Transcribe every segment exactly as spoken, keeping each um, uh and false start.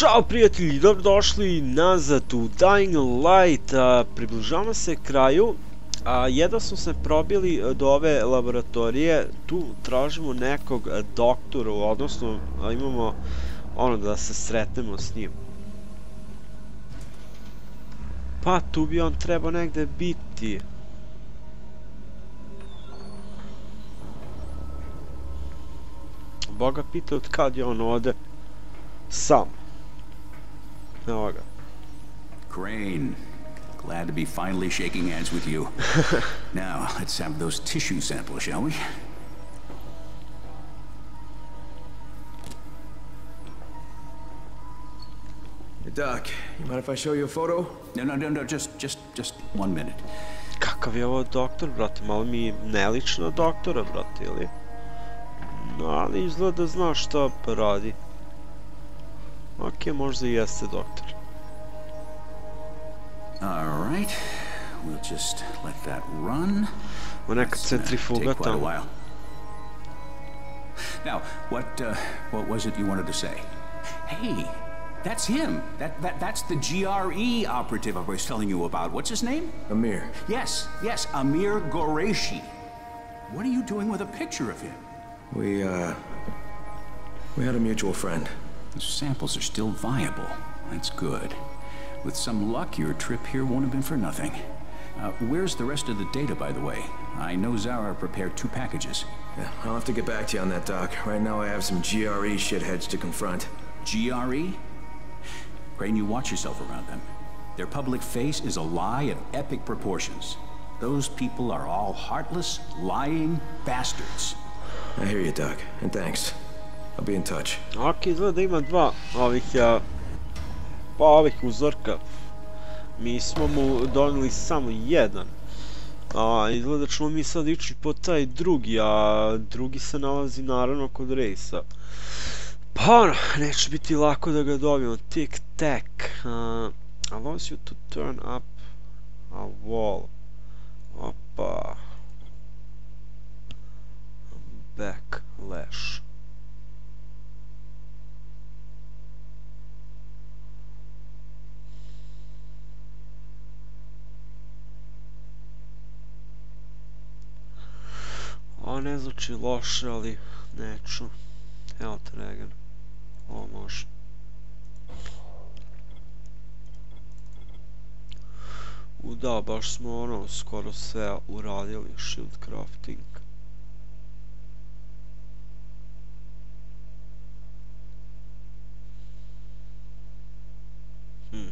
Ćao prijatelji, dobrodošli nazad u Dying Light. Približavamo se kraju, a jedva smo se probili do ove laboratorije. Tu tražimo nekog doktora, odnosno imamo ono da se sretnemo s njim. Pa tu bi on trebao negde biti. Boga pita od kad je on ovde sam. Evo ga. Crane, glad to be finally shaking hands with you. Now, let's have those tissue samples, shall we? Hey, Doc, you mind if I show you a photo? No, no, no, no, just, just, just one minute. Kakav je ovo doktor, brate? Malo mi nelično doktora, brate, ili? No, ali izgleda zna šta radi. Ok, možda i jeste doktor. All right, we'll just let that run. Ovo neka centrifuga tamo. Now, what, uh, what was it you wanted to say? Hey, that's him. That, that, that's the G R E operative I was telling you about. What's his name? Amir. Yes, yes, Amir Qureshi. What are you doing with a picture of him? We, uh... We had a mutual friend. The samples are still viable. That's good. With some luck, your trip here won't have been for nothing. Uh, where's the rest of the data, by the way? I know Zara prepared two packages. Yeah, I'll have to get back to you on that, Doc. Right now I have some G R E shitheads to confront. G R E? Crane, you watch yourself around them. Their public face is a lie of epic proportions. Those people are all heartless, lying bastards. I hear you, Doc, and thanks. I'll be in touch. Ok, izgleda ima dva ovih, pa ovih uzorka. Mi smo mu donijeli samo jedan. A izgleda ćemo mi sad ići po taj drugi, a drugi se nalazi naravno kod Rejsa. Pa ono, neće biti lako da ga dobijemo. Tic tac. Allows you to turn up a wall. Opa. Backlash. Ovo ne zvuči loše, ali neću. Evo te, Regan. Ovo može. U da, baš smo ono skoro sve uradili. Shield crafting. Hmm.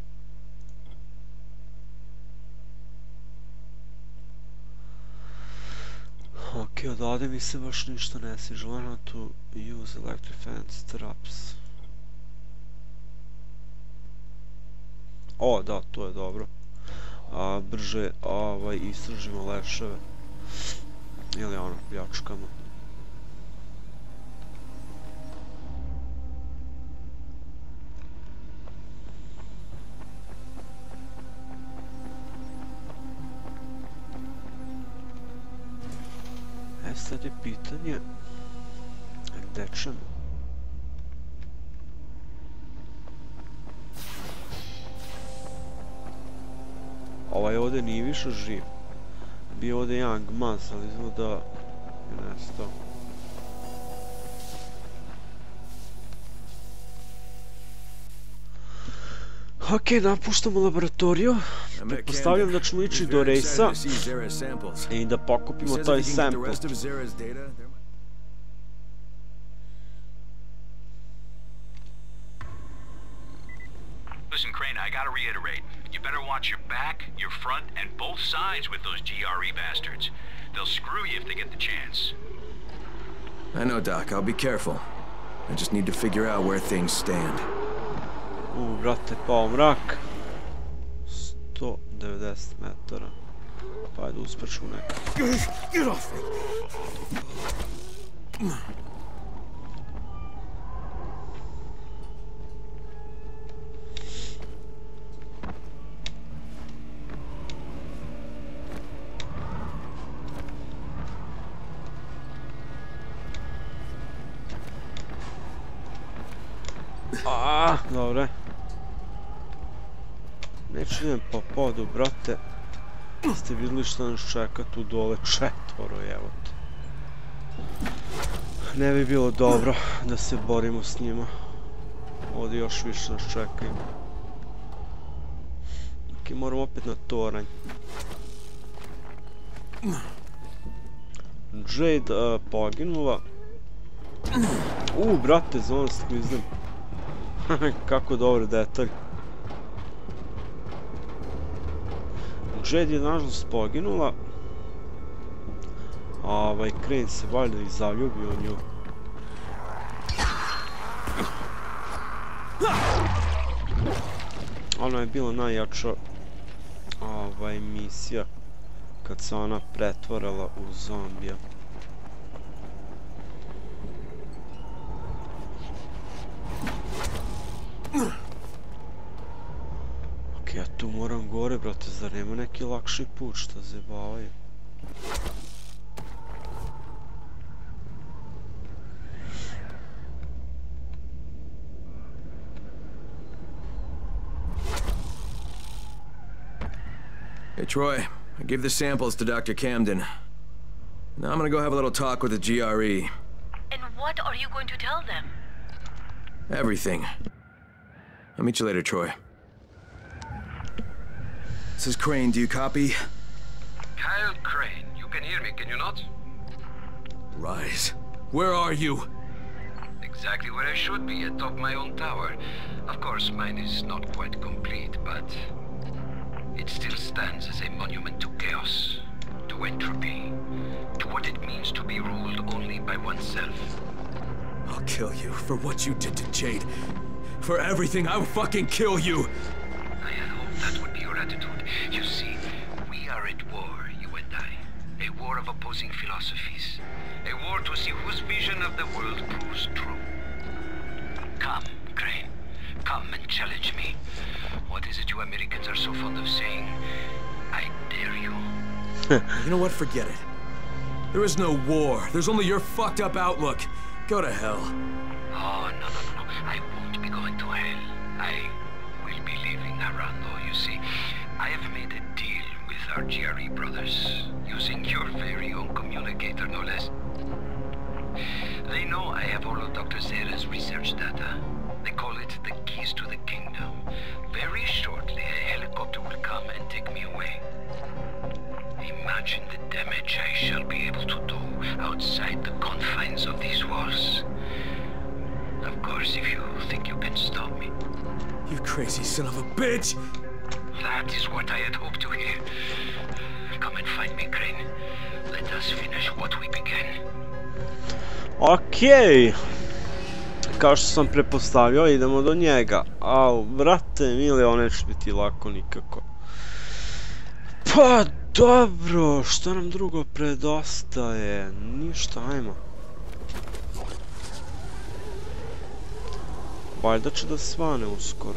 Ok, odavde mi se baš ništa ne sviđa. Learn how to use electric fence traps. O, da, to je dobro. A, brže ovaj, istražimo leševe. Ili ono, pljačkamo. E sad je pitanje gde ćemo? Ovaj ovdje nije više živ. Bio ovdje Young Maz, ali izgleda je nestao. Ok, napuštamo laboratoriju. Pretpostavljam da ćemo ići do Rejsa i da pokupimo taj sample. Listen, Crane, I gotta reiterate. You better watch your back, your front, and both sides with those G R E bastards. They'll screw you if they get the chance. I know, Doc. I'll be careful. I just need to figure out where things stand. U, brate, pao mrak. sto devedeset metara. Pa ajde, uspeću neko. Get off me! Ah, dobre. Znači idem po podu, brate. Ste vidjeli što nas čeka tu dole, četvoro, evo te. Ne bi bilo dobro da se borimo s njima. Ovdje još više nas čekaju. Ok, moram opet na toranj. Jade uh, poginula. U, brate, zona sklizdem. Kako dobar detalj. Jade je nažalost poginula. A ovaj Crane se valjda i zaljubio u nju. Ona je bila najjača ovaj misija kad se ona pretvorila u zombija. Ok, ja tu moram gore, brate, zar nema neki lakši put, šta zebavaju? Hey, Troy, I gave the samples to Doctor Camden. Now I'm gonna go have a little talk with the G R E. And what are you going to tell them? Everything. I'll meet you later, Troy. This is Crane, do you copy? Kyle Crane, you can hear me, can you not? Rise. Where are you? Exactly where I should be, atop my own tower. Of course, mine is not quite complete, but it still stands as a monument to chaos, to entropy, to what it means to be ruled only by oneself. I'll kill you for what you did to Jade. For everything, I will fucking kill you! I had hoped that would be your attitude. You see, we are at war, you and I. A war of opposing philosophies. A war to see whose vision of the world proves true. Come, Crane. Come and challenge me. What is it you Americans are so fond of saying? I dare you. You know what? Forget it. There is no war. There's only your fucked up outlook. Go to hell. Oh, no, no, no, no. I won't be going to hell. I will be leaving Arando, you see. I have made a deal with our G R E brothers, using your very own communicator, no less. They know I have all of Doctor Zera's research data. They call it the keys to the kingdom. Very shortly, a helicopter will come and take me away. Imagine the damage I shall be able to do outside the confines of these walls. Of course, if you think you can stop me. You crazy son of a bitch! That is what I had hoped to hear. Come and find me, Crane. Let us finish what we began. Okej. Kao što sam pretpostavio, idemo do njega. Au, brate, mili, ovo neće biti lako nikako. Pa, dobro, što nam drugo predostaje? Ništa, ajmo. Valjda će da svane uskoro.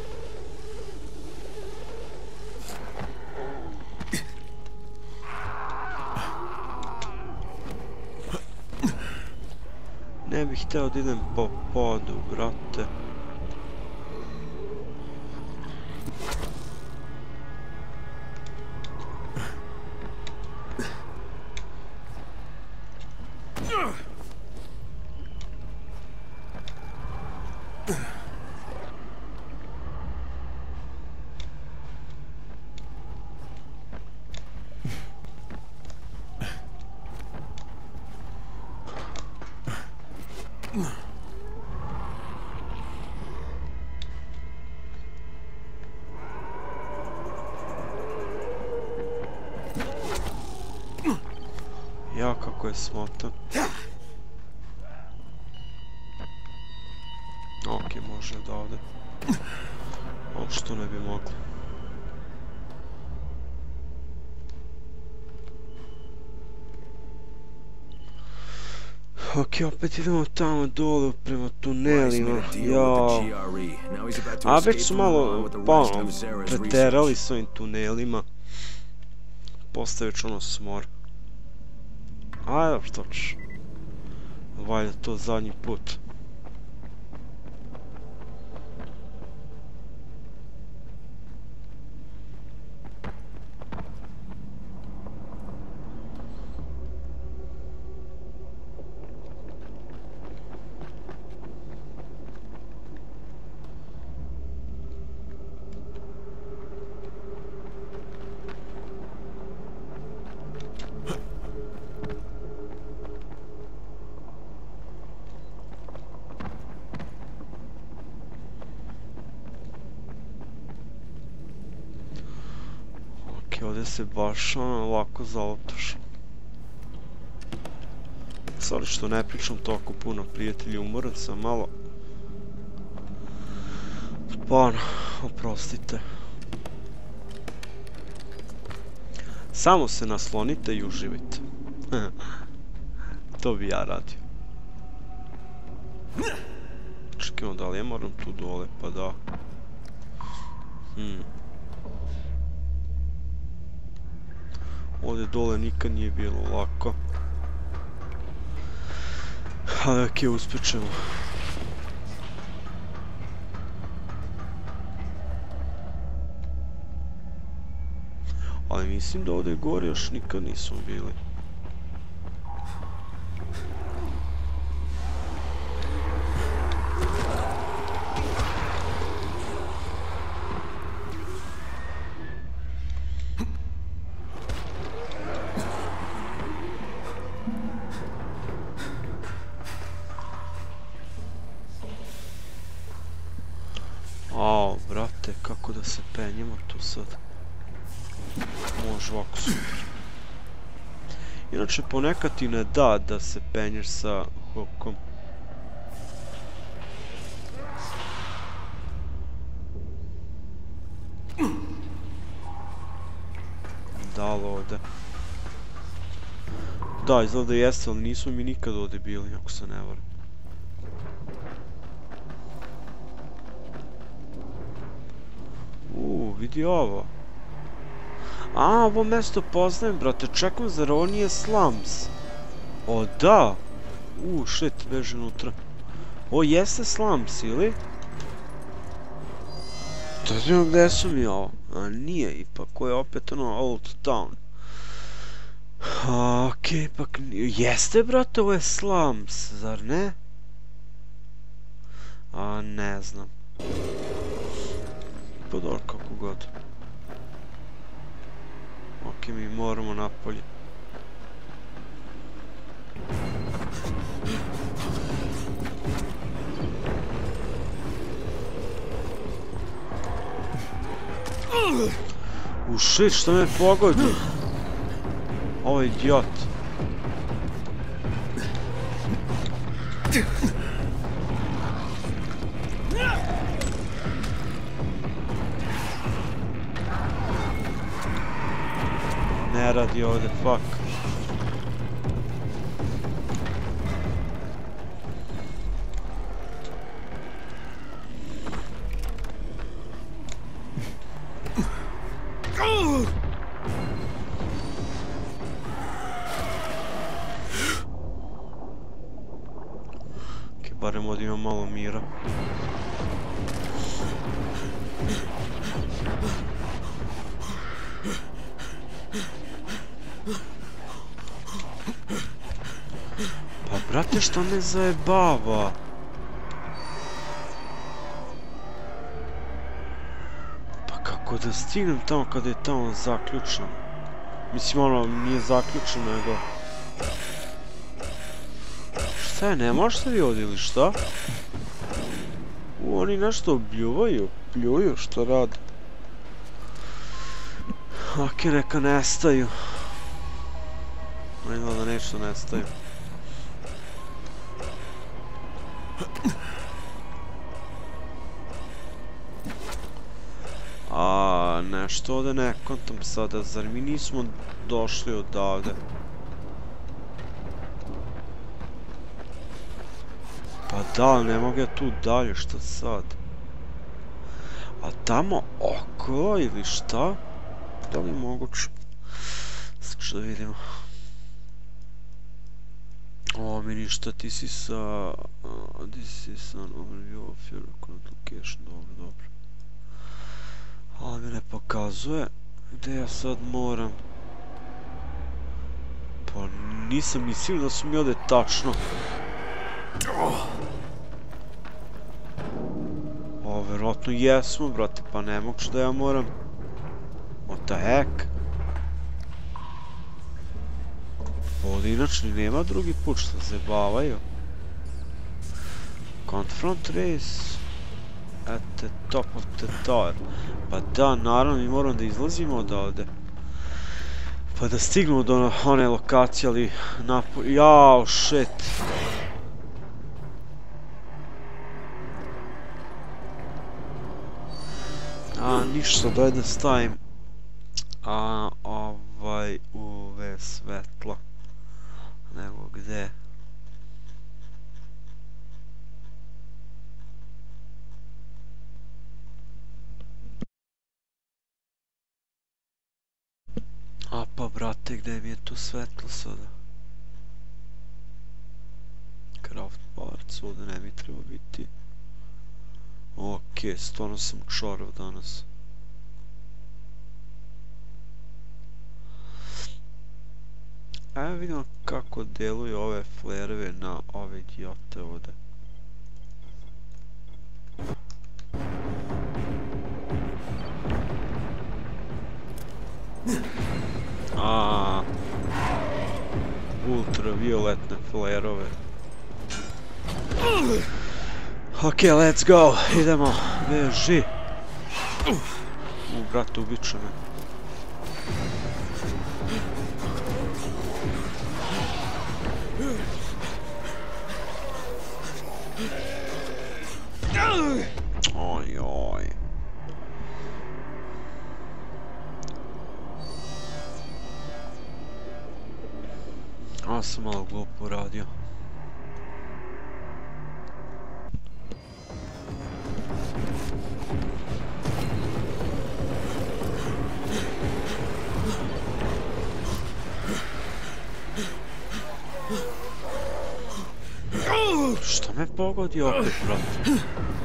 Ne bih hteo da idem po podu, brate. Ja, kako je smotan. Ok, može da ode. O, što ne bi moglo. Ok, opet idemo tamo dole prema tunelima. Jao. A već su malo palom preterali s ovim tunelima. Postaje već ono smor. Ajde, što ćeš. Valjda to zadnji put. Ok, ovdje se baš ono lako zalutaš. Sorry što ne pričam toliko puno, prijatelji, umoran sam malo. Pa ono, oprostite. Samo se naslonite i uživajte. To bi ja radio. Čekajmo, da li ja moram tu dole, pa da. Hmm. Ovdje dole nikad nije bilo lako. Ali ok, uspjet ćemo. Ali mislim da ovdje gore još nikad nismo bili. Ao, brate, kako da se penjemo tu sad? Može ovako, super. Inače, ponekad ti ne da da se penješ sa hokom. Da li ovdje? Da, izgleda jeste, ali nismo mi nikad ovdje bili, ako se ne varam. Uuu, vidi ovo. A, ovo mjesto poznajem, brate, čekam, zar ovo nije Slums? O, da! Uuu, shit, beži unutra. O, jeste Slums, ili? To znam gdje su mi ovo. A, nije, ipak, ovo je opet ono Old Town. A, okej, ipak nije. Jeste, brate, ovo je Slums, zar ne? A, ne znam. Pa dobro, kako god. Ok, mi moramo napolje. U shit, što me pogodi? Ovo je idiot. Ne radi ovdje, fuck. Ok, barem ovdje ima malo mira. Pa brate, što me zajebava? Pa kako da stignem tamo kada je tamo zaključeno? Mislim, ono, nije zaključeno, nego... Šta je, ne možete vi ovdje ili šta? U, oni nešto obljuvaju, pljuju, što rade? Ok, neka nestaju. Ajde da nešto nestaju. A nešto ovdje ne kontam sada, zar mi nismo došli odavde? Pa da, ne mogu ja tu dalje, šta sad? A tamo okolo ili šta? Da li moguće? Sad ću da vidimo. O, mi ništa, ti si sa... This is an overview of your current location, dobro, dobro. Ali mi ne pokazuje gdje ja sad moram. Pa nisam ni siguran da su mi ovdje tačno. O, verovatno jesmo, brate, pa ne moguće da ja moram. What the heck? Ovdje inače nema drugi put, što se bavaju. Confront race at the top of the tower. Pa da, naravno mi moram da izlazimo odavde. Pa da stignu do one lokacije, ali napo... Jao, shit. A, ništa, daj da stavim. A, ovaj, U V svetlo. Nego gde? A pa brate, gdje mi je tu svetlo sada? Craft parts, ovdje ne bi trebao biti. Okej, stvarno sam čorov danas. Ajde vidimo kako deluju ove flereve na ove idiote ovdje. A, ultravioletne flerove. Ok, let's go, idemo, beži. U, brate, ubiče me. Oj, oj. Ja sam malo glupo uradio. Što me pogodi opet, brate?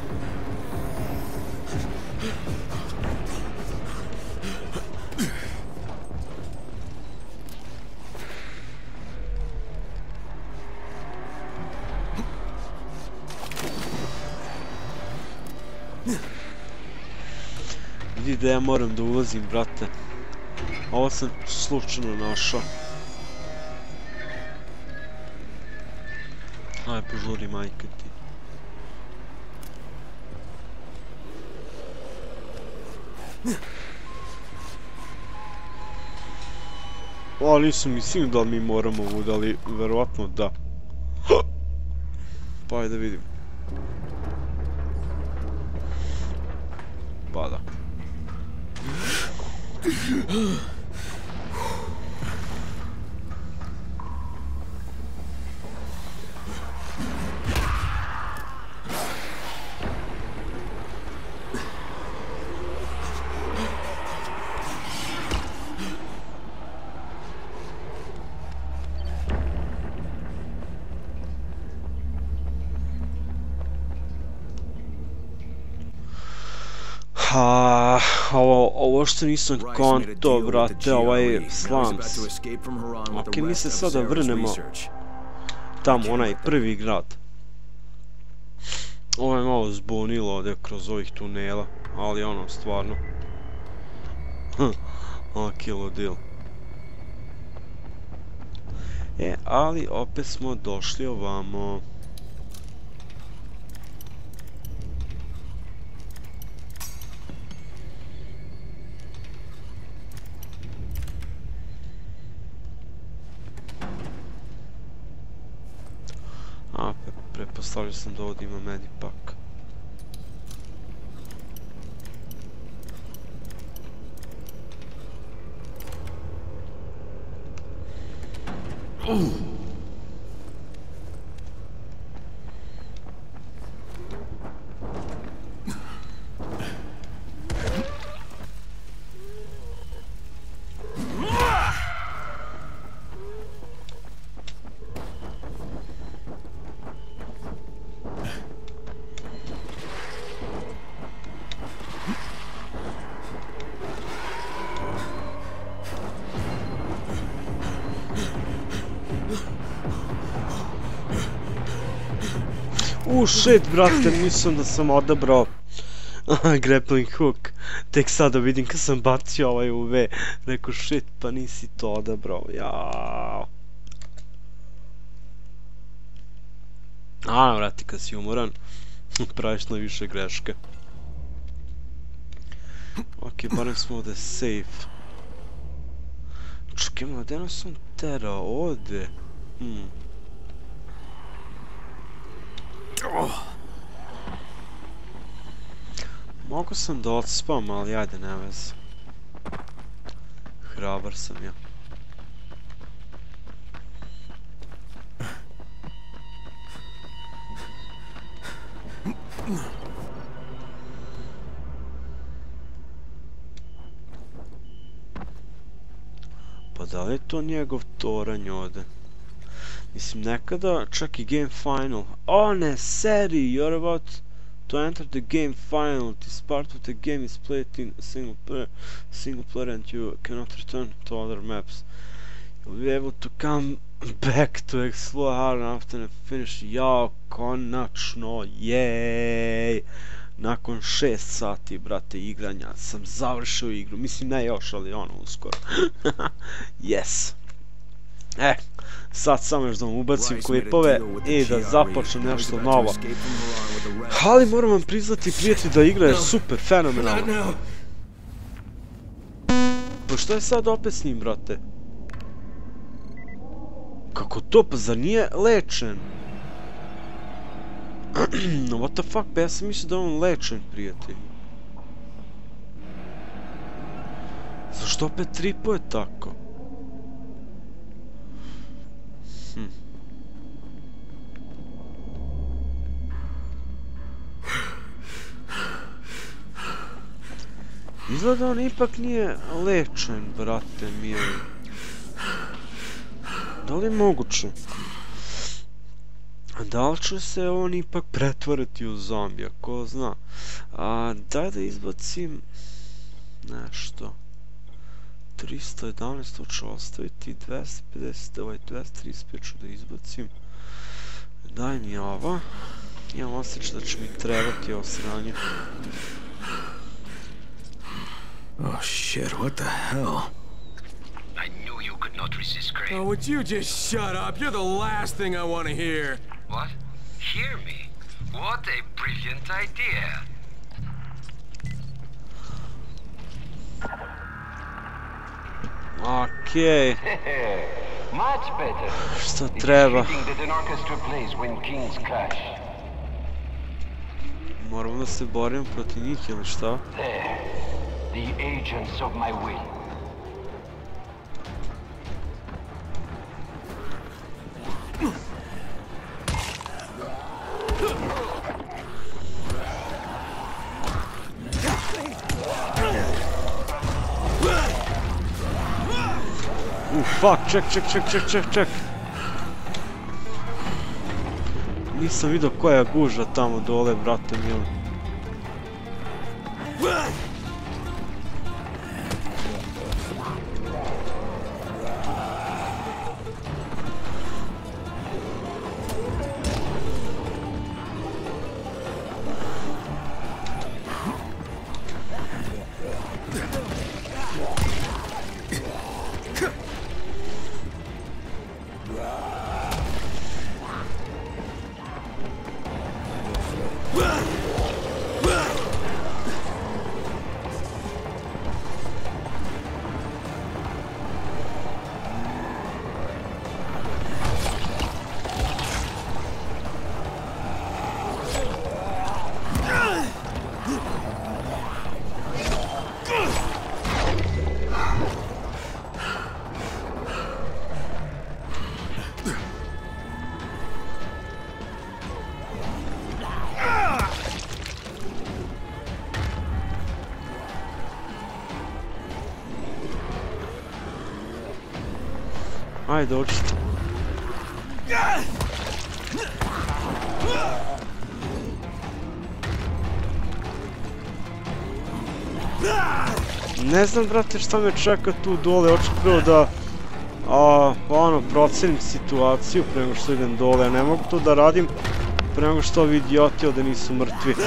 Vidi da ja moram da ulazim, brate. Ovo sam slučajno našao. Aj, požuri, majka ti. O, nisam mislim da li mi moramo ovdje, ali verovatno da. Pa ajde vidim. Pa da. A, ovo, ovo što nisam konto, brate, ovaj slums. Ok, mi se sada vrnemo tamo, onaj prvi grad. Ovo je malo zbunilo ovdje kroz ovih tunela, ali ono, stvarno. Ok, ludil. E, ali opet smo došli ovamo. A, pretpostavljao sam da ovdje ima medipak. U, shit, brate, mislim da sam odabrao grappling hook. Tek sada vidim kad sam bacio ovaj U V. Rekao, shit, pa nisi to odabrao, jao. A, vrati, kad si umoran, praviš najviše greške. Ok, barem smo ovdje safe. Čekaj, ma gdje nas on tera? Ovdje? Hmm. Mogu sam da odspam, ali ajde, ne veze. Hrabar sam ja. Pa da li je to njegov toranj ovdje? Mislim, nekada čak i game final. O ne, seri, you're about to enter the game final. This part of the game is played in single player, single player and you cannot return to other maps. You'll be able to come back to explore hard after the finish. Jao, konačno, jej! Nakon šest sati, brate, igranja sam završio igru. Mislim, ne još, ali ono, uskoro. Yes. E, sad samo još da vam ubacim klipove i da započnem nešto novo. Ali moram vam priznati, prijatelji, da igra je super, fenomenalna. Pa što je sad opet s njim, brate? Kako to, pa zar nije lečen? No, what the fuck, pa ja sam mislio da je on lečen, prijatelj. Zašto opet tripuje tako? Hm. Izgleda on ipak nije lečen, brate mili. Da li je moguće? Da li će se on ipak pretvoriti u zombija, ko zna. A, daj da izbacim nešto. tristo jedanaest, to ću ostaviti, dvesta pedeset, ovaj dvesta trideset pet ću da izbacim. Daj mi ova. Imam osjećaj da će mi trebati ovo sranje. Oh shit, what the hell? I knew you could not resist, Crane. Oh, would you just shut up? You're the last thing I want to hear. What? Hear me? What a brilliant idea. Okej. Much better. Šta treba? That an orchestra plays when kings clash. Moramo da se borimo protiv njih ili šta? There. The agents of my will. Uh, fuck, ček, ček, ček, ček, ček, ček. Nisam vidio koja je gužva tamo dole, brate mili. Ajde, očito. Ne znam, brate, šta me čeka tu dole, hoću prvo da a, ono, procenim situaciju pre nego što idem dole, ja ne mogu to da radim pre nego što ovi idioti ovdje nisu mrtvi.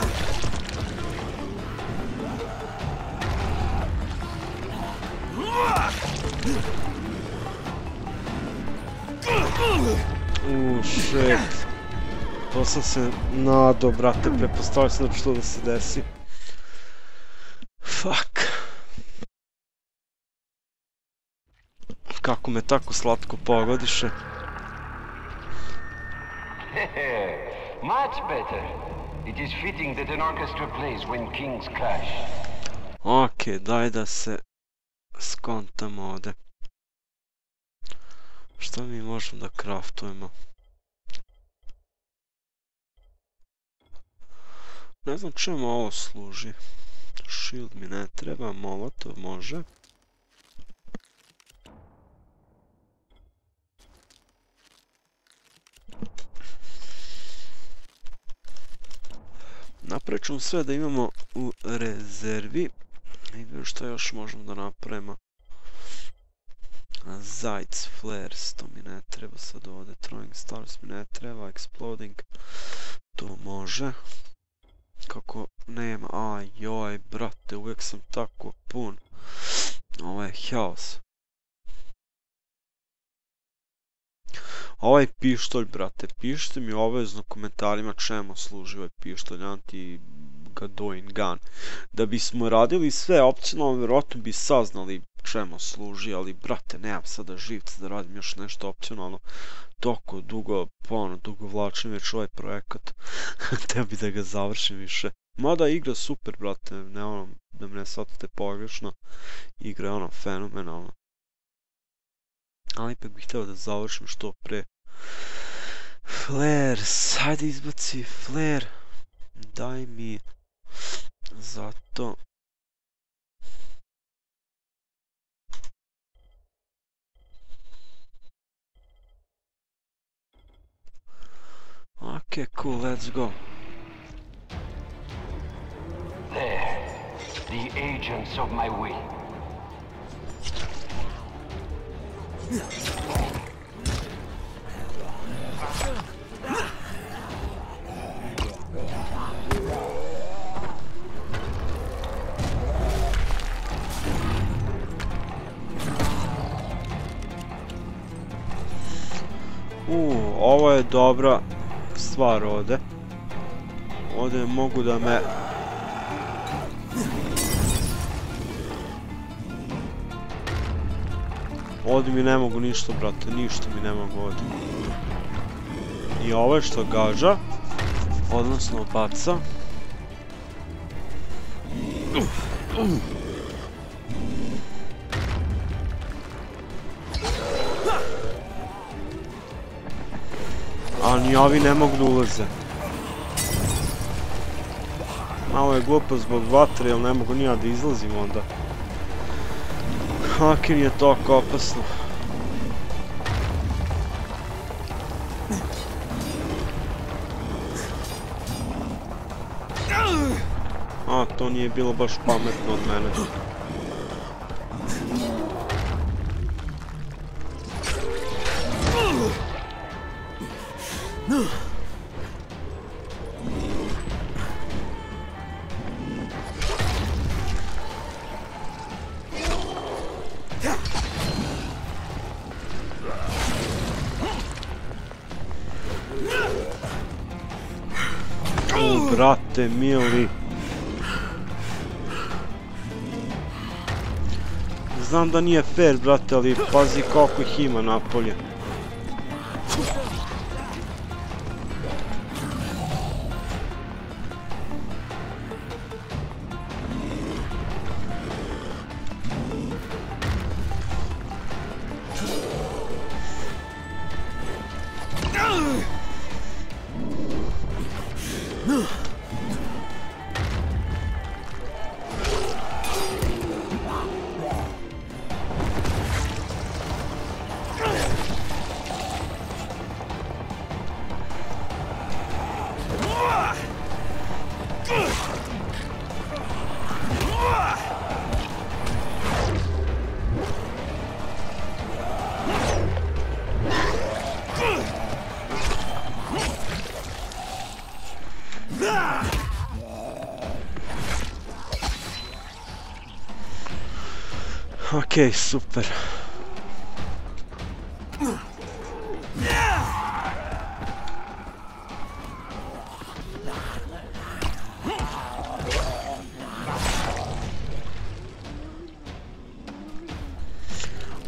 Uuu, shit. To sam se nadao, brate, prepostavio sam da će to da se desi. Fuck. kako me tako slatko pogodiše. Much better. It is fitting that an orchestra plays when kings clash. Ok, daj da se skontamo ovdje. Šta mi možemo da craftujemo? Ne znam čemu ovo služi. Shield mi ne treba, molotov može. Napravit ćemo sve da imamo u rezervi. I vidim što još možemo da napravimo. Zajc, flares, to mi ne treba sad ovdje. Throwing stars mi ne treba. Exploding, to može. Kako nema, aj joj brate, uvijek sam tako pun. Ovo je haos. Ovaj pištolj, brate, pišite mi obavezno u komentarima čemu služi ovaj pištolj, anti-gadoin gun. Da bismo radili sve opcionalno, vjerojatno bi saznali čemu služi, ali brate, nemam sada živca da radim još nešto opcionalno. Toko dugo, ponovno dugo vlačim već ovaj projekat. Htio bi da ga završim više. Mada igra super, brate, ne ono, da me ne shvatite pogrešno. Igra je ono fenomenalno. Ali ipak bih htio da završim što pre. Flares, hajde izbaci flare. Daj mi zato. Ok, cool, let's go. There, the agents of my will. Uuu, ovo je dobra stvar ovdje. Ovdje mogu da me... Ovdje mi ne mogu ništa, brate, ništa mi ne mogu ovdje. I ovo je što gađa, odnosno baca. A ni ovi ne mogu da ulaze. Malo je glupo zbog vatre, jer ne mogu ni ja da izlazim onda. Kako mi je toliko opasno. A, to nije bilo baš pametno od mene. Brate mili. Znam da nije fair, brate, ali pazi koliko ih ima napolje. Okej, super.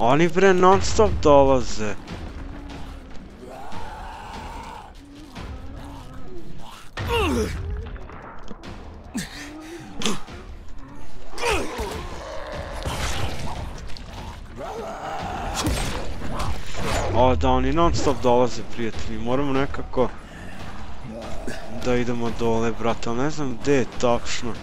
Oni bre non stop dolaze. O da, oni non stop dolaze, prijatelji, moramo nekako da idemo dole, brate, ali ne znam gdje je tačno.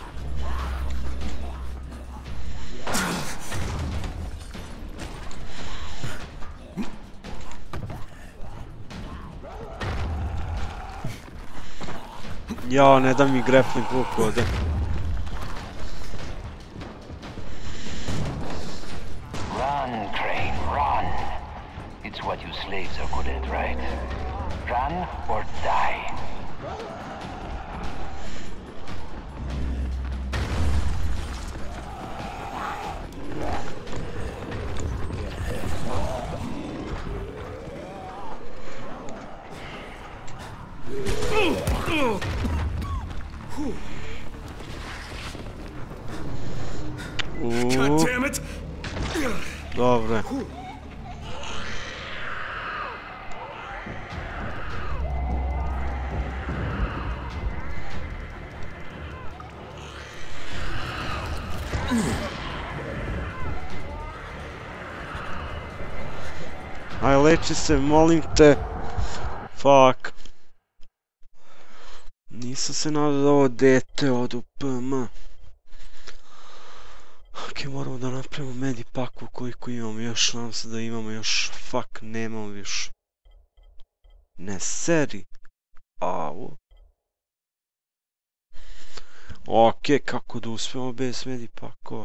Ja, ne da mi grappling hook ovdje. Run, Crane, run. It's what you slaves are good at, right? Run or die. God damn it! Dobre. Aj, leči se, molim te. Fuck. Nisam se nadao da ovo dete od U P M. Ok, moramo da napravimo medipaku koliko imamo još, nadam se da imamo još, fuck, nemamo više. Ne seri. Au. Ok, kako da uspemo bez medipakova?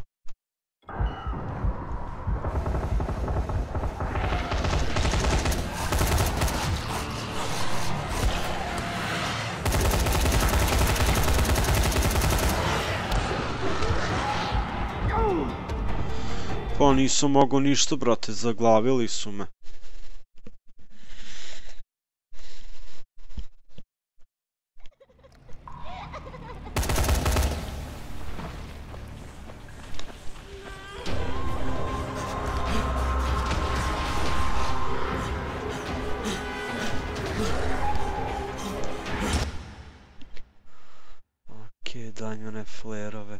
Pa nisam mogao ništa, brate, zaglavili su me. Ok, daj mi one flerove.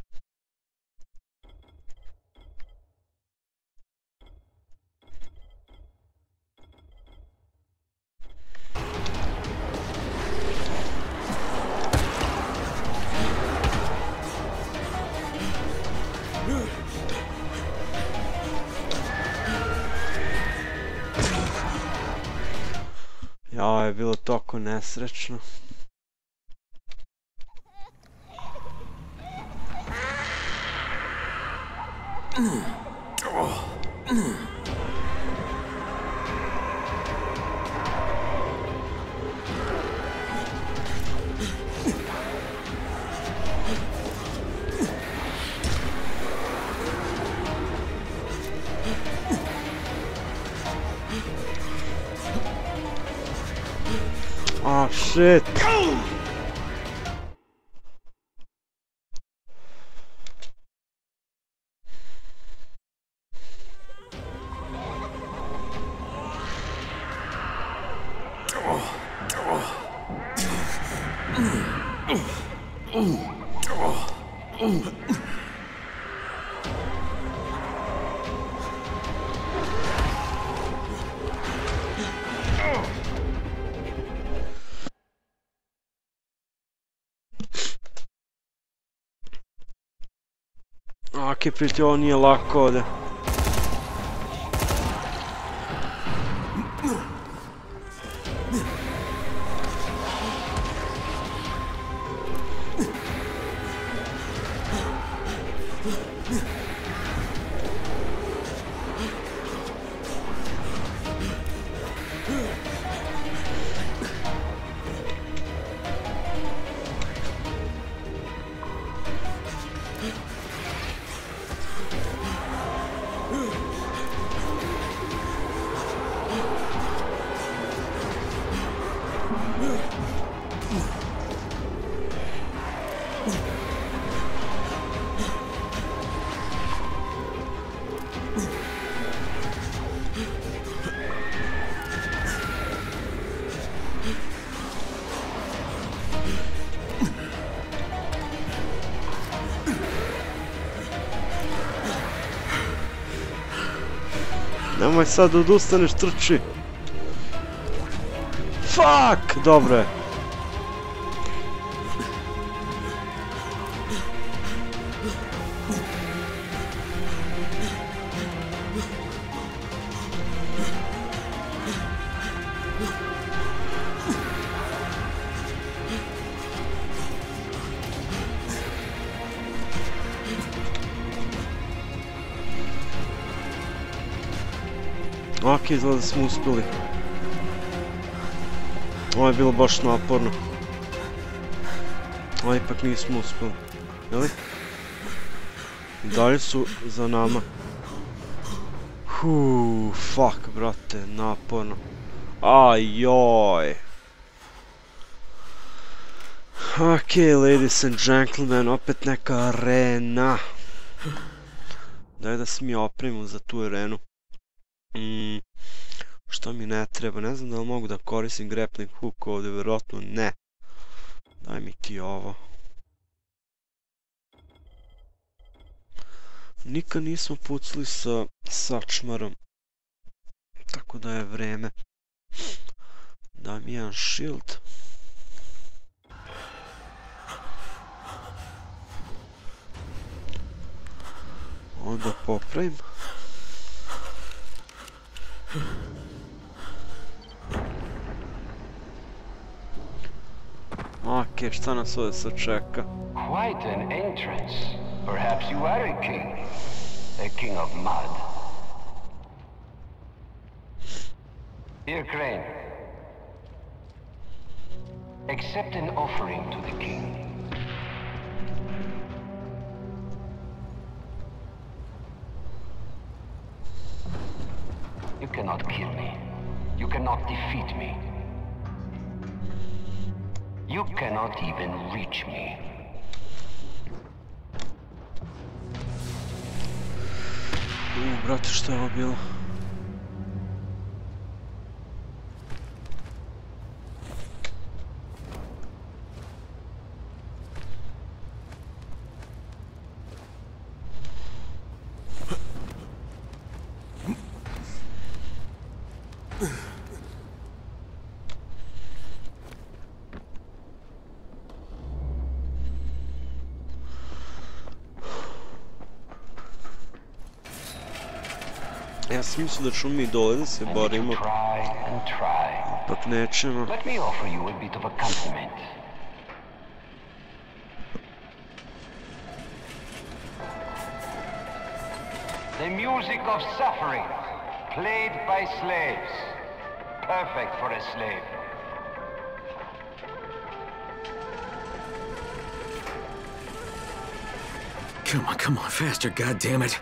Ja, je bilo toliko nesrećno. Oh shit! Ok, prijatelj, ovo nije lako ovdje. Nemoj sad da odustaneš, trči. Fuck! Dobro je. Ok, izgleda da smo uspjeli. Ovo je bilo baš naporno. A ipak nismo uspjeli. Jeli? Dalje su za nama. Huuu, fuck, brate, naporno. Ajoj. Ok, ladies and gentlemen, opet neka arena. Daj da se mi opremimo za tu arenu. Mm, što mi ne treba, ne znam da li mogu da koristim grappling hook ovdje, vjerojatno ne. Daj mi ti ovo. Nikad nismo pucali sa sačmarom, tako da je vreme. Daj mi jedan shield. Onda popravim. Ok, šta nas ovdje sad čeka? Quite an entrance. Perhaps you are a king. A king of mud. Here, Crane. Accept an offering to the king. You cannot kill me. You cannot defeat me. You cannot even reach me. U, brate, šta je ovo bilo? Ja sam mislio da ćemo mi dole da se borimo, ipak nećemo. Let me offer you a bit of a compliment. The music of suffering, played by slaves. Perfect for a slave. Come on, come on, faster, goddammit.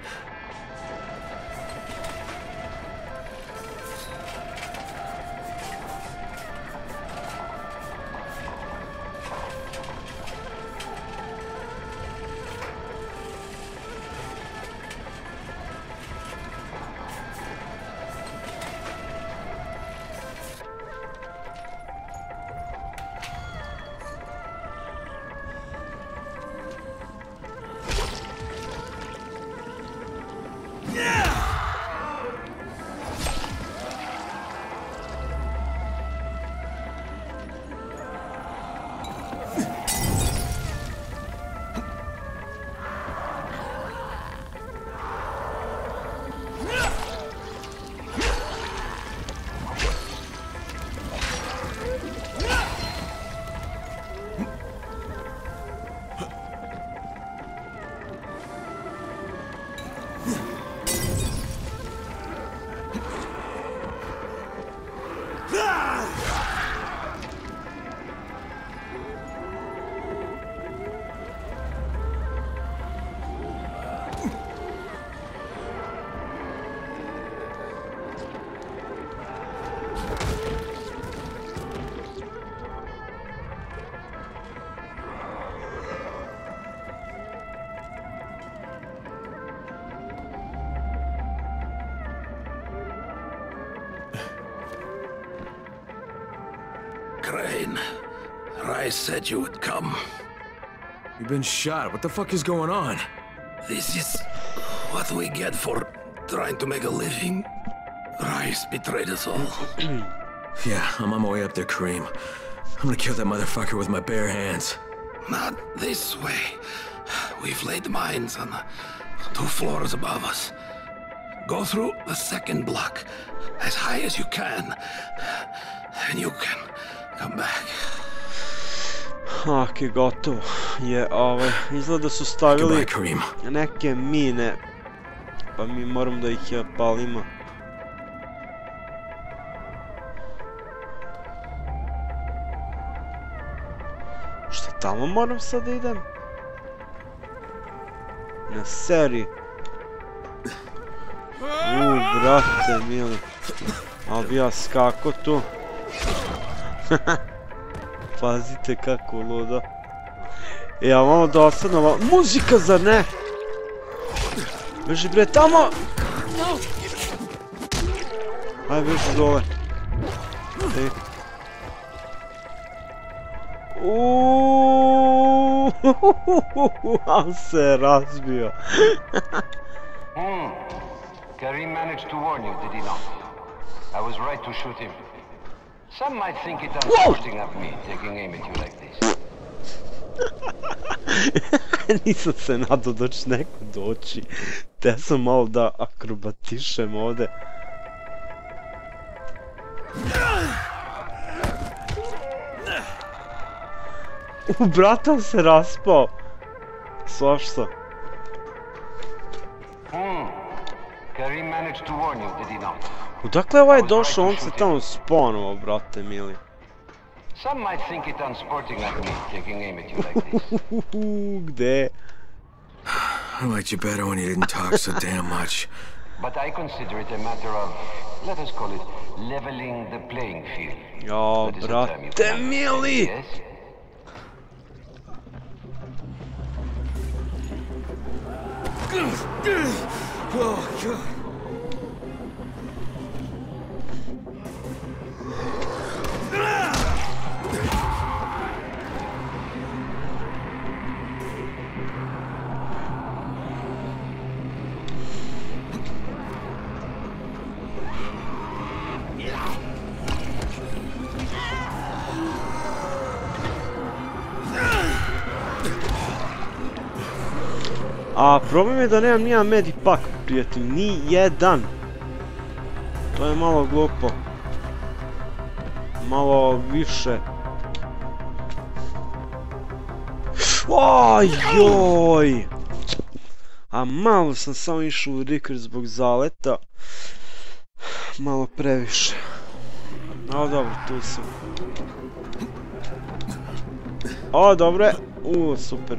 Crane, Rice said you would come. You've been shot. What the fuck is going on? This is what we get for trying to make a living. Rice betrayed us all. Yeah, I'm on my way up there, Kareem. I'm gonna kill that motherfucker with my bare hands. Not this way. We've laid mines on the two floors above us. Go through the second block as high as you can, and you can come back. Ok, gotovo. Je, ovaj, izgleda su stavili neke mine, pa mi moram da ih palimo. Šta tamo moram sad da idem? Na seri. Uuu, brate mili. Ali bi ja skako tu. Pazite kako ludo. E, a malo dosadno, malo... Muzika, zar ne? Beži bre, tamo! Ajde, beži dole. E. Uuuu, ali se razbio. Hmm. Kareem managed to warn you, did he not? I was right to shoot him. Some might think it unsporting of me, taking aim at you like this. Nisam se nadao da će neko doći. Te sam malo da akrobatišem ovde. U, brata se raspao. Svašta. Hmm. Kareem managed to warn you, did he not? Odakle je ovaj došao? On se tamo sponovao, brate mili. Some might think it unsporting of me, taking aim at you like this. Gde? I liked you better when you didn't talk so damn much. But I consider it a matter of, let us call it, leveling the playing field. Jo, brate mili! Yes? Oh, God. A problem je da nemam nijedan medipak, prijatelj, ni jedan. To je malo glupo. Malo više. Ojoj! A malo sam samo išao u Riker zbog zaleta. Malo previše. O, dobro, tu sam. O, dobro je. U, super.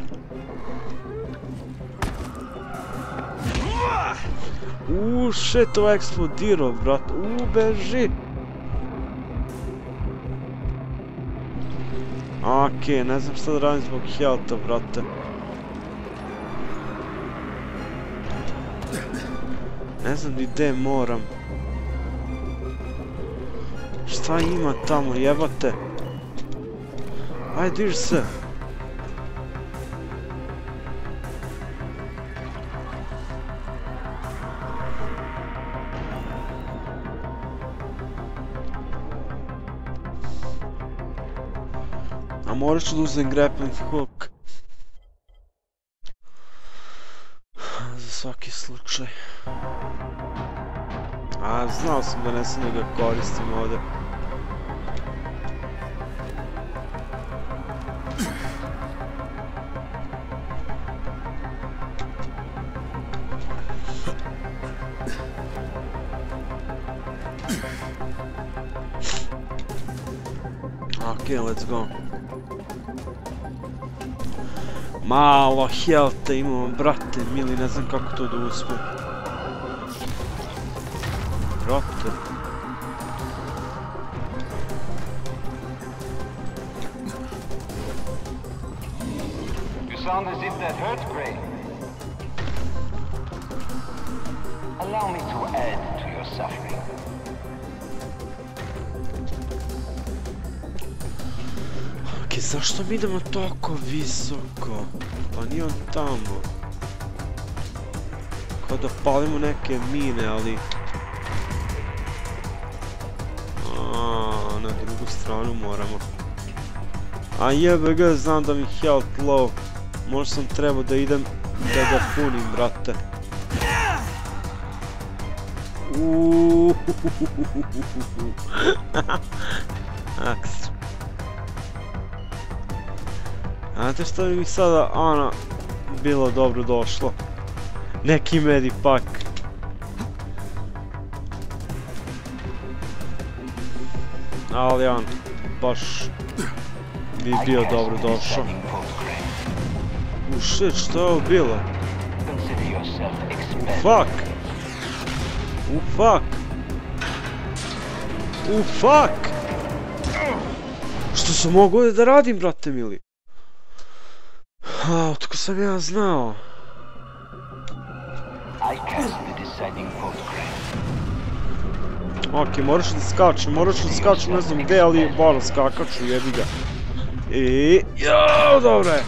Uuu, shit, ovo je eksplodirao, brat. Uuu, beži. Okej, ne znam šta da radim zbog healtha, brate. Ne znam ni gde moram. Šta ima tamo, jebate? Ajde, diži se. A morat ću da uzem grappling hook. Za svaki slučaj. A, znao sam da ne sam da ga koristim ovdje. Okay, let's go. Malo healtha imamo, brate mili, ne znam kako to da uspem. Brate. You sound as if that hurt, Gray. Allow me to add to your suffering. Ok, zašto mi idemo toliko visoko? Pa nije on tamo. Kao da palimo neke mine, ali... na drugu stranu moramo. A jebe ga, znam da mi health low. Možda sam trebao da idem da ga punim, brate. Uuuu. Aks. Znate što bi mi sada, ono, bilo dobro došlo? Neki medipak. Ali on, baš bi bio dobro došao. U shit, što je ovo bilo? U fuck! U fuck! U fuck! Što sam mogao da radim, brate mili? A, otko sam ja znao? Ok, moraš da skačem, moraš da skačem, ne znam gde, ali moram skakaču, jebi ga. I... Jao, dobro je!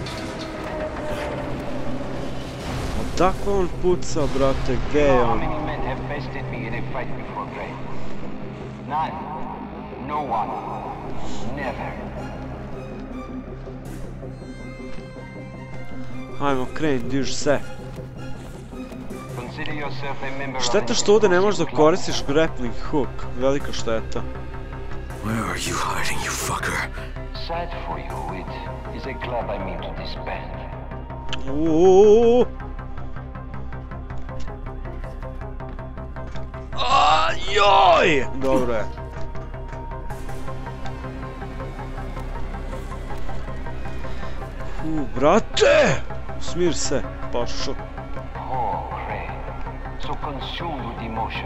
Odakle on puca, brate, gdje je on? Hajmo, kreni, diži se. Šteta što ovdje ne možeš da koristiš grappling hook, velika šteta. Where are you hiding, you fucker? Sad for you, it is a club I mean to disband. Uuuu. Ajoj! Dobro je. U, brate! Smir se, pašo. Oh, Crane, so consumed with emotion.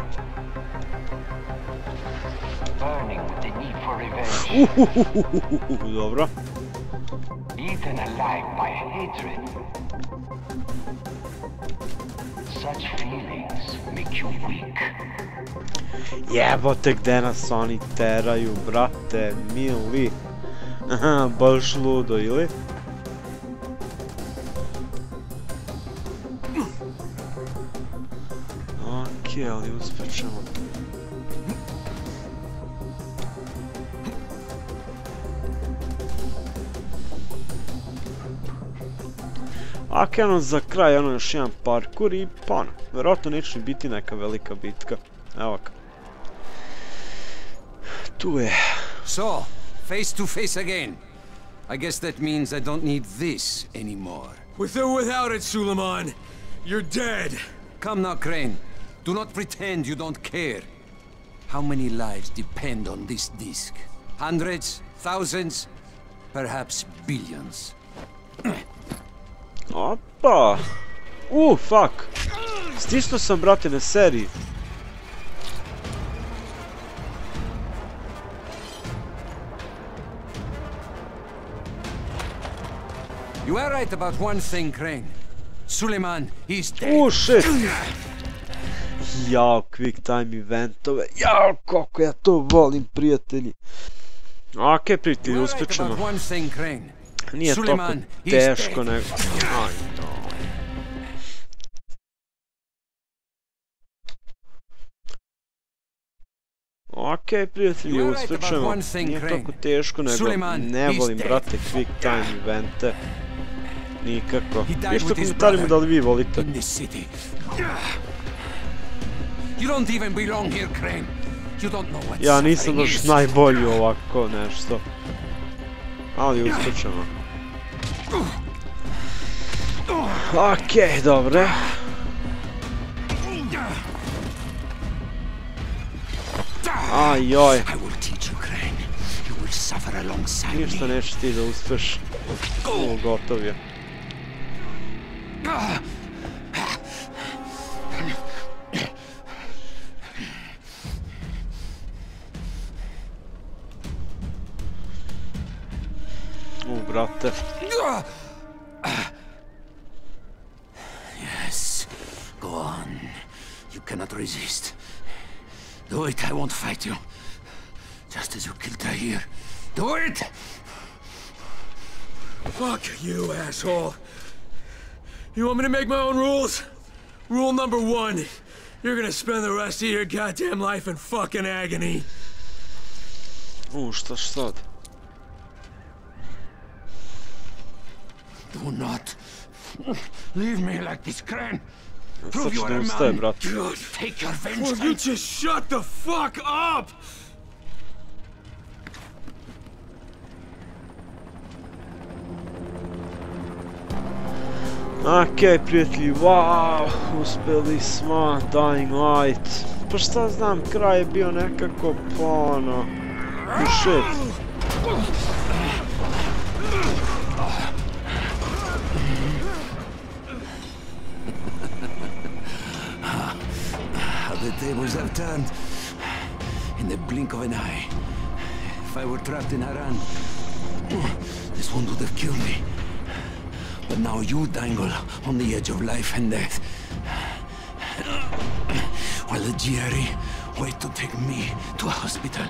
Burning with the need for revenge. Uhuhuhuhuhu, dobro. Eaten alive by hatred. Such feelings make you weak. Jebote, gde nas oni teraju, brate, mili. Aha, baš ludo, ili? Okej, ali uspjet ćemo. Ok, ono za kraj, ono još jedan parkour i pa ono, vjerojatno neće biti neka velika bitka. Evo ga. Tu je. So, face to face again. I guess that means I don't need this anymore. With or without it, Suleiman, you're dead. Come now, Crane. Do not pretend you don't care. How many lives depend on this disc? Hundreds? Thousands? Perhaps billions. Opa! Uh, fuck! Stisnuo sam, brate, na seriji. You are right about one thing, Crane. Suleiman, he's dead. Uh, shit! Jao, quick time eventove. Jao, kako ja to volim, prijatelji. Ok, prijatelji, uspjet ćemo. Nije toliko teško, nego... Aj, no. Ok, prijatelji, uspjet ćemo. Nije toliko teško, nego ne volim, brate, quick time evente. Nikako. Pišite u komentarima da li vi volite. Ja nisam baš najbolji ovako nešto. Ali uspjet ćemo. Okej, dobre. Ajoj. Ništa neće ti da uspeš. O, gotov je. U, brate. Yes, go on. You cannot resist. Do it, I won't fight you. Just as you killed Tahir. Do it! Fuck you, asshole. You want me to make my own rules? Rule number one. You're gonna spend the rest of your goddamn life in fucking agony. U, šta sad? Do not leave me like this, Crane. Sad Prove ću you da are a ustaje, man. brate. Take your vengeance. Will you just shut the fuck up? Okej, prijatelji, wow, uspeli smo, Dying Light. Pa šta znam, kraj je bio nekako, pa ono, shit. How the tables have turned. In the blink of an eye. If I were trapped in Haran, this one would have killed me. But now you dangle on the edge of life and death. While the G R E wait to take me to a hospital.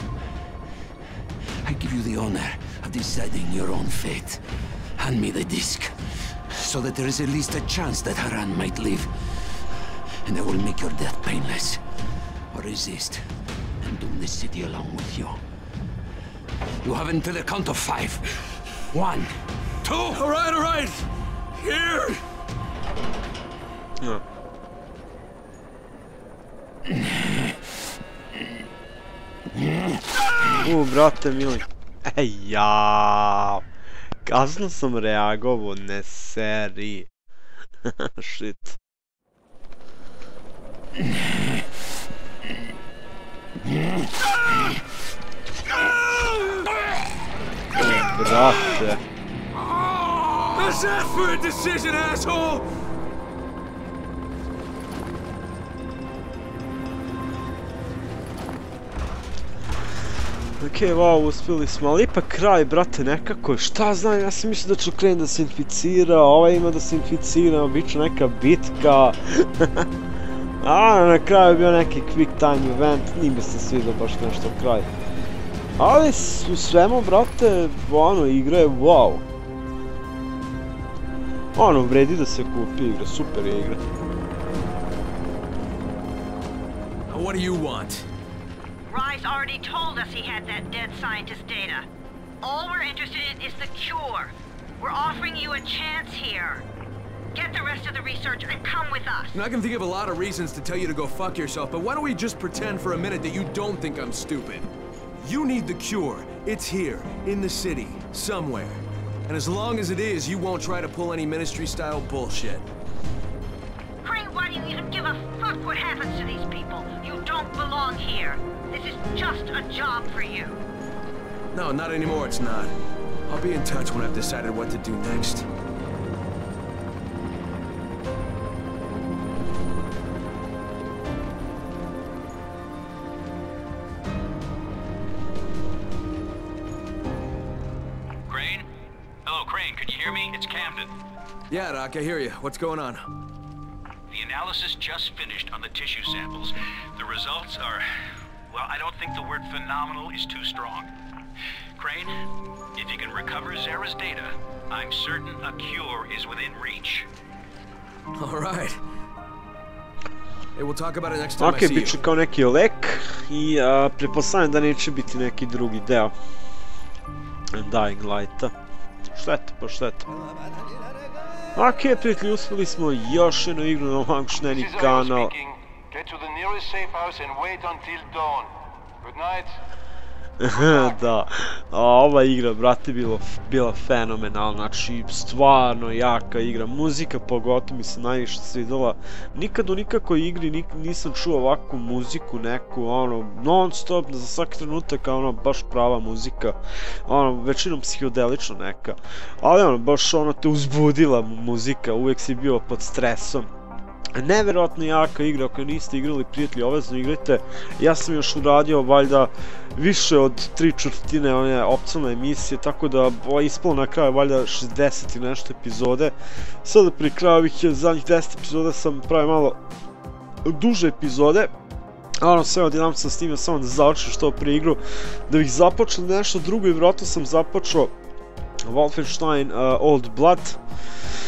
I give you the honor of deciding your own fate. Hand me the disc, so that there is at least a chance that Haran might live. And I will make your death painless. Or resist, and doom this city along with you. You have until the count of five. One. Two. All right, all right. Here. Ja. U, brate mili. Ej, jao. Kasno sam reagovao, ne seri. Shit. O, brate. Let's ask for a decision, asshole! Okej, wow, uspjeli smo, ali ipak kraj, brate, nekako, šta znam, ja sam mislio da ću krenuti da se inficira, ovaj ima da se inficira, bit će neka bitka. A, na kraju je bio neki quick time event, nije mi se sviđa baš nešto kraj. Ali u svemu, brate, ono, igra je wow. Ono, vredi da se kupi igra, super je igra. What do you want? Rise already told us he had that dead scientist data. All we're interested in is the cure. We're offering you a chance here. Get the rest of the research and come with us. And I can think of a lot of reasons to tell you to go fuck yourself, but why don't we just pretend for a minute that you don't think I'm stupid? You need the cure. It's here, in the city, somewhere. And as long as it is, you won't try to pull any ministry-style bullshit. Crane, why do you even give a fuck what happens to these people? You don't belong here. This is just a job for you. No, not anymore, it's not. I'll be in touch when I've decided what to do next. Crane? Hello, Crane, can you hear me? It's Camden. Yeah, Doc, I hear you. What's going on? The analysis just finished on the tissue samples. The results are... well, I don't think the word phenomenal is too strong. Crane, if you can recover Zara's data, I'm certain a cure is within reach. All right. Hey, we'll talk about it next time I Ok, see bit će you. kao neki lek i uh, pretpostavljam da neće biti neki drugi deo Dying Lighta. Šteta, pa šteta. Ok, prijatelji, uspjeli smo još jednu igru na ovom šneni kanal. Get to the nearest safe house and wait until dawn. Good night. Da, a ova igra, brate, bilo, bila fenomenalna, znači stvarno jaka igra, muzika pogotovo mi se najviše svidjela, nikad u nikakvoj igri nik, nisam čuo ovakvu muziku neku, ono, non stop, za svaki trenutak, ono, baš prava muzika, ono, većinom psihodelično neka, ali ono, baš ono te uzbudila muzika, uvijek si bio pod stresom. Neverovatno jaka igra, ako niste igrali, prijatelji, obavezno igrajte. Ja sam još uradio valjda više od tri četvrtine one opcionalne emisije, tako da ispalo na kraju valjda šezdeset i nešto epizode. Sada pri kraju ovih zadnjih deset epizoda sam pravio malo duže epizode. Ono, sve odjednom sam snimio samo da završim što prije igru, da bih započeo nešto drugo i vjerojatno sam započeo Wolfenstein uh, Old Blood.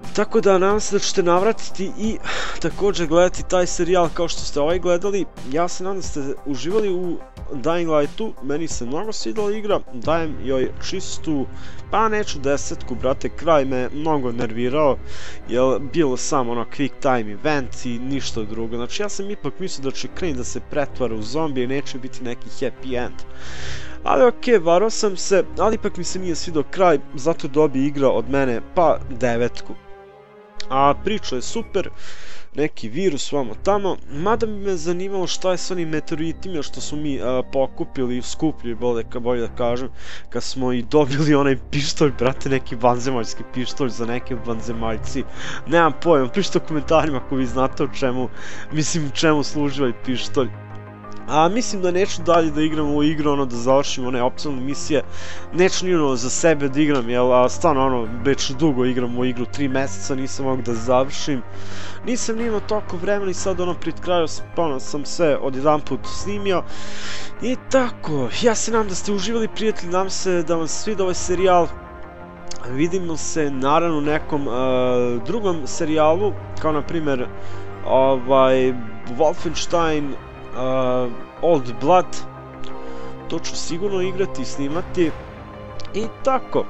Tako da nadam se da ćete navratiti i također gledati taj serijal kao što ste ovaj gledali. Ja se nadam da ste uživali u Dying Lightu, meni se mnogo svidjela igra, dajem joj čistu, pa neću desetku, brate, kraj me mnogo nervirao, jer bilo samo ono quick time event i ništa drugo. Znači ja sam ipak mislio da će Crane da se pretvara u zombije i neće biti neki happy end. Ali okej, okay, varao sam se, ali ipak mi se nije svidio kraj, zato dobi igra od mene pa devetku. A priča je super, neki virus vamo tamo, mada bi me zanimalo šta je s onim meteoritima što smo mi a, pokupili, skupljili, bolje, bolje da kažem, kad smo i dobili onaj pištolj, brate, neki vanzemaljski pištolj za neke vanzemaljci. Nemam pojma, pišite u komentarima ako vi znate o čemu, mislim čemu služi ovaj pištolj. A mislim da neću dalje da igram ovu igru, ono da završim one opcionalne misije. Neću ni ono za sebe da igram, jel, a stvarno ono, već dugo igram ovu igru, tri mjeseca nisam mogu da završim. Nisam ni imao toliko vremena i sad ono pred kraju ono, sam sve odjedan put snimio. I tako, ja se nadam da ste uživali, prijatelji, nadam se da vam se svidio ovaj serijal. Vidimo se naravno u nekom uh, drugom serijalu, kao na primjer ovaj, Wolfenstein Uh, Old Blood. To ću sigurno igrati i snimati. I tako.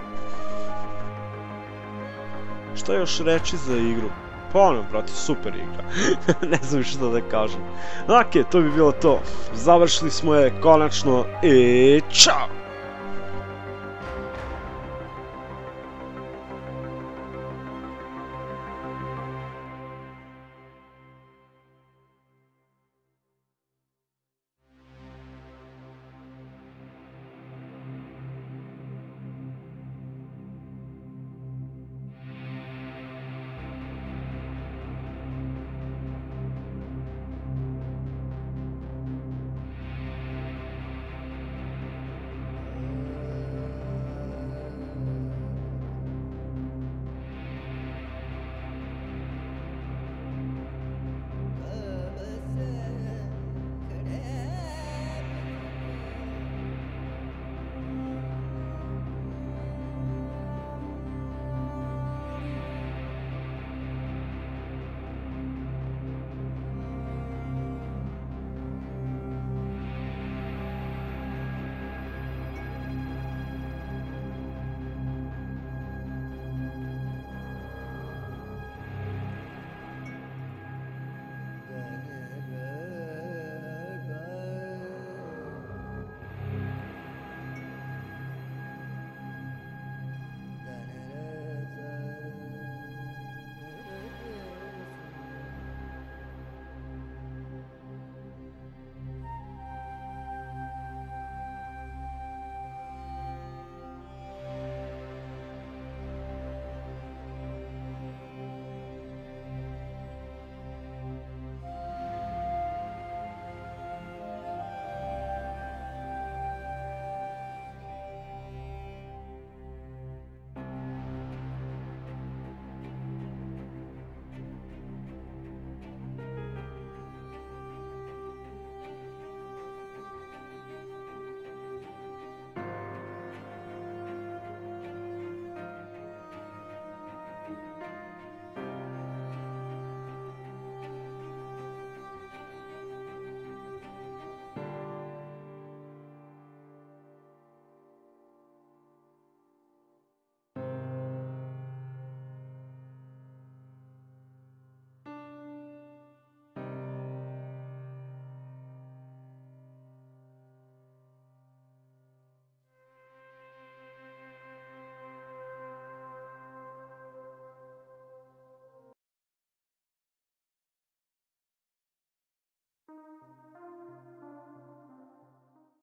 Šta još reći za igru? Pa ono, brate, super igra. Ne znam što da kažem. Ok, to bi bilo to. Završili smo je konačno i čao!